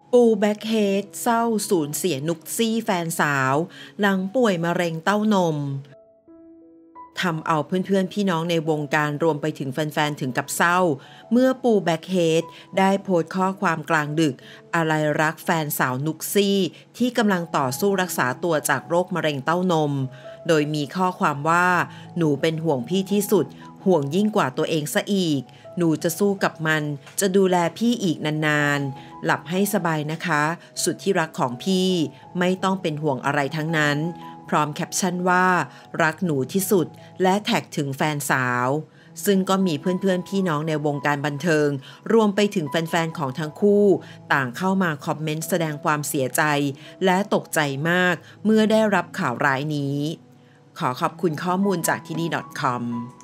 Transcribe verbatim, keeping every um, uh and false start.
ปูแบ็คเฮดเศร้าสูญเสียนุกซี่แฟนสาวหลังป่วยมะเร็งเต้านมทำเอาเพื่อนๆพี่น้องในวงการรวมไปถึงแฟนๆถึงกับเศร้าเมื่อปูแบ็คเฮดได้โพสต์ข้อความกลางดึกอาลัยรักแฟนสาวนุกซี่ที่กำลังต่อสู้รักษาตัวจากโรคมะเร็งเต้านมโดยมีข้อความว่าหนูเป็นห่วงพี่ที่สุดห่วงยิ่งกว่าตัวเองซะอีกหนูจะสู้กับมันจะดูแลพี่อีกนานๆหลับให้สบายนะคะสุดที่รักของพี่ไม่ต้องเป็นห่วงอะไรทั้งนั้นพร้อมแคปชั่นว่ารักหนูที่สุดและแท็กถึงแฟนสาวซึ่งก็มีเพื่อนๆพี่น้องในวงการบันเทิงรวมไปถึงแฟนๆของทั้งคู่ต่างเข้ามาคอมเมนต์แสดงความเสียใจและตกใจมากเมื่อได้รับข่าวร้ายนี้ขอขอบคุณข้อมูลจากที่นี่ ดอท คอม